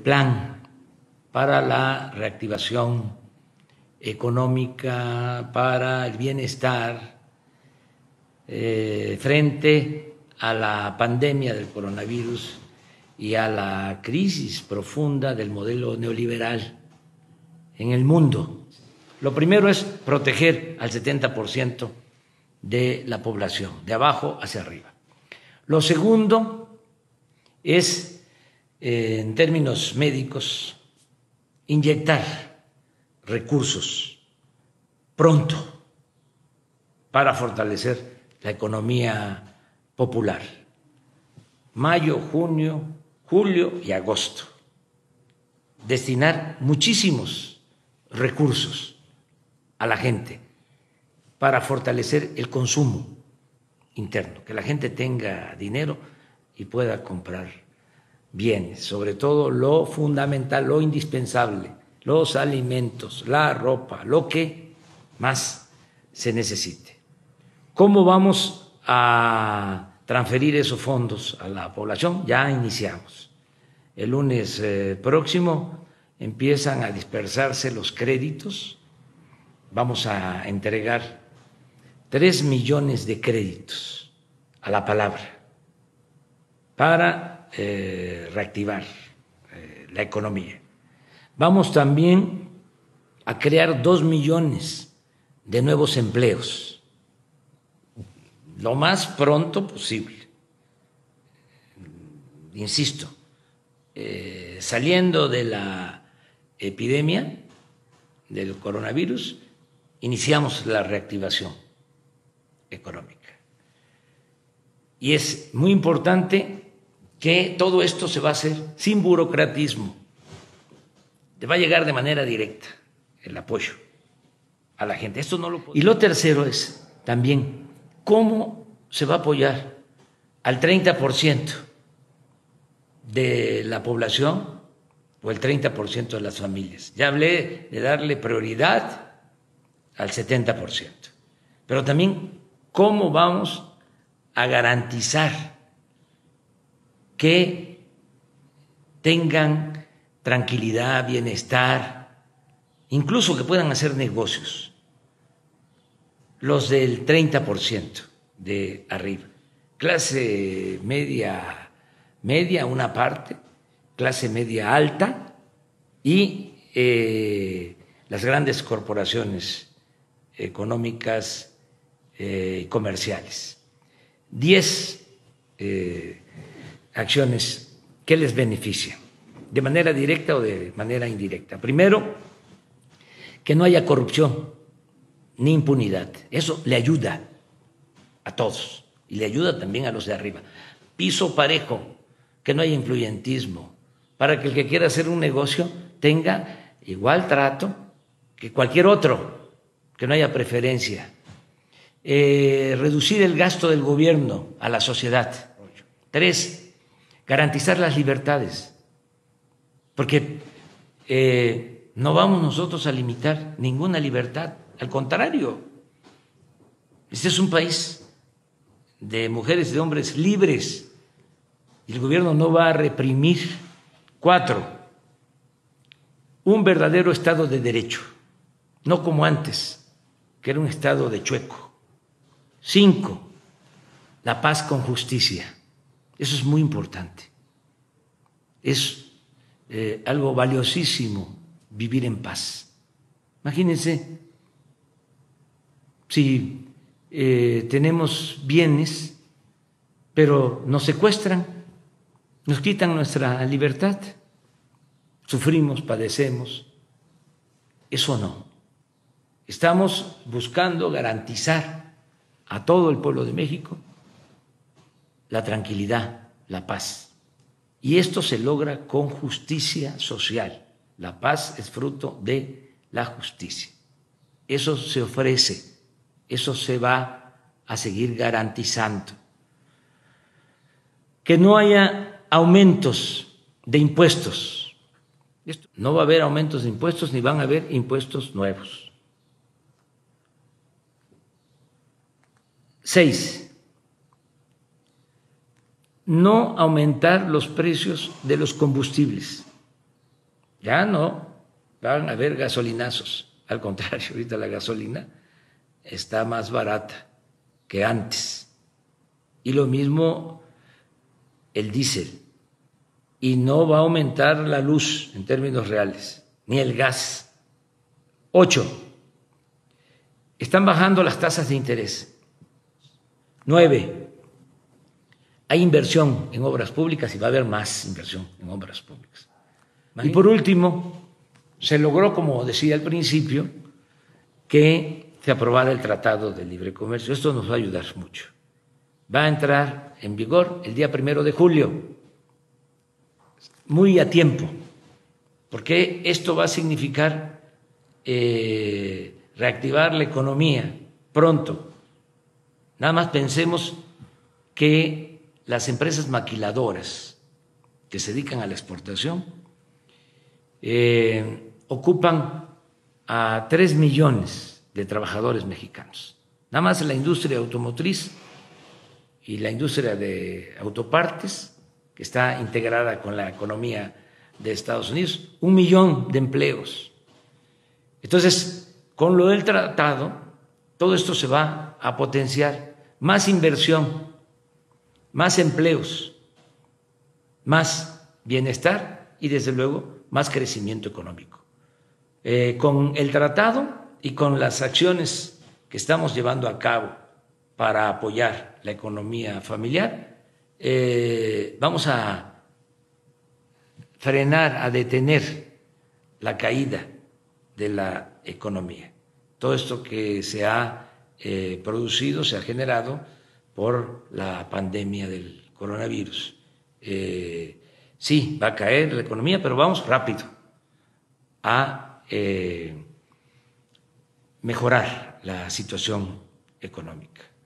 plan para la reactivación económica, para el bienestar frente a la pandemia del coronavirus y a la crisis profunda del modelo neoliberal en el mundo. Lo primero es proteger al 70% de la población, de abajo hacia arriba. Lo segundo es, en términos médicos, inyectar recursos pronto para fortalecer la economía popular. Mayo, junio, julio y agosto. Destinar muchísimos recursos a la gente para fortalecer el consumo interno, que la gente tenga dinero y pueda comprar bienes, sobre todo lo fundamental, lo indispensable, los alimentos, la ropa, lo que más se necesite. ¿Cómo vamos a transferir esos fondos a la población? Ya iniciamos. El lunes próximo empiezan a dispersarse los créditos. Vamos a entregar 3 millones de créditos a la palabra para reactivar la economía. Vamos también a crear 2 millones de nuevos empleos lo más pronto posible. Insisto, saliendo de la epidemia del coronavirus, iniciamos la reactivación económica. Y es muy importante que todo esto se va a hacer sin burocratismo. Te va a llegar de manera directa el apoyo a la gente. Esto no lo puedo... Y lo tercero es también cómo se va a apoyar al 30% de la población o el 30% de las familias. Ya hablé de darle prioridad al 70%, pero también cómo vamos a garantizar que tengan tranquilidad, bienestar, incluso que puedan hacer negocios, los del 30% de arriba, clase media, una parte, clase media alta y las grandes corporaciones económicas y comerciales. 10 acciones que les benefician, de manera directa o de manera indirecta. Primero, que no haya corrupción ni impunidad. Eso le ayuda a todos y le ayuda también a los de arriba. Piso parejo, que no haya influyentismo, para que el que quiera hacer un negocio tenga igual trato que cualquier otro, que no haya preferencia. Reducir el gasto del gobierno a la sociedad. 3, garantizar las libertades, porque no vamos nosotros a limitar ninguna libertad, al contrario, este es un país de mujeres y de hombres libres y el gobierno no va a reprimir. 4, un verdadero Estado de Derecho, no como antes, que era un Estado de chueco. 5, la paz con justicia. Eso es muy importante. Es algo valiosísimo vivir en paz. Imagínense si tenemos bienes, pero nos secuestran, nos quitan nuestra libertad, sufrimos, padecemos. Eso no. Estamos buscando garantizar a todo el pueblo de México la tranquilidad, la paz. Y esto se logra con justicia social. La paz es fruto de la justicia. Eso se ofrece, eso se va a seguir garantizando. Que no haya aumentos de impuestos. No va a haber aumentos de impuestos ni van a haber impuestos nuevos. 6, no aumentar los precios de los combustibles. Ya no van a haber gasolinazos. Al contrario, ahorita la gasolina está más barata que antes. Y lo mismo el diésel. Y no va a aumentar la luz en términos reales, ni el gas. 8. Están bajando las tasas de interés. 9. Hay inversión en obras públicas y va a haber más inversión en obras públicas. Y por último, se logró, como decía al principio, que se aprobara el Tratado de Libre Comercio. Esto nos va a ayudar mucho. Va a entrar en vigor el día 1 de julio, muy a tiempo, porque esto va a significar reactivar la economía pronto. Nada más pensemos que las empresas maquiladoras que se dedican a la exportación ocupan a 3 millones de trabajadores mexicanos. Nada más la industria automotriz y la industria de autopartes, que está integrada con la economía de Estados Unidos, 1 millón de empleos. Entonces, con lo del tratado, todo esto se va a potenciar, más inversión, más empleos, más bienestar y, desde luego, más crecimiento económico. Con el tratado y con las acciones que estamos llevando a cabo para apoyar la economía familiar, vamos a frenar, a detener la caída de la economía. Todo esto que se ha producido, se ha generado por la pandemia del coronavirus. Sí, va a caer la economía, pero vamos rápido a mejorar la situación económica.